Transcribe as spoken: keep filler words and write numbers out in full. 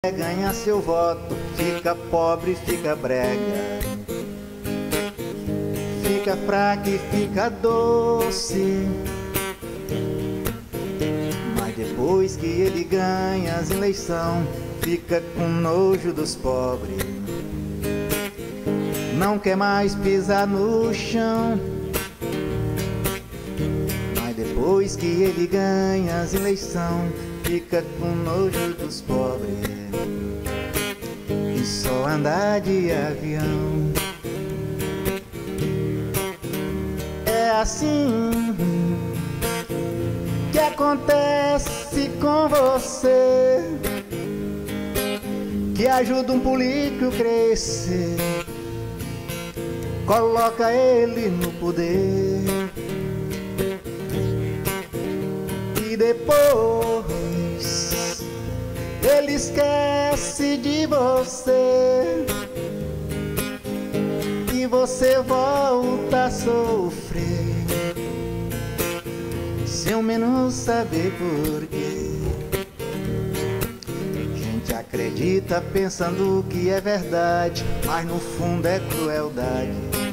Ganha seu voto, fica pobre, fica brega, fica fraco e fica doce. Mas depois que ele ganha as eleições, fica com nojo dos pobres, não quer mais pisar no chão. Mas depois que ele ganha as eleições, fica com nojo dos pobres e só andar de avião. É assim que acontece com você, que ajuda um político a crescer, coloca ele no poder e depois ele esquece de você e você volta a sofrer sem ao menos saber porquê. Gente acredita pensando que é verdade, mas no fundo é crueldade.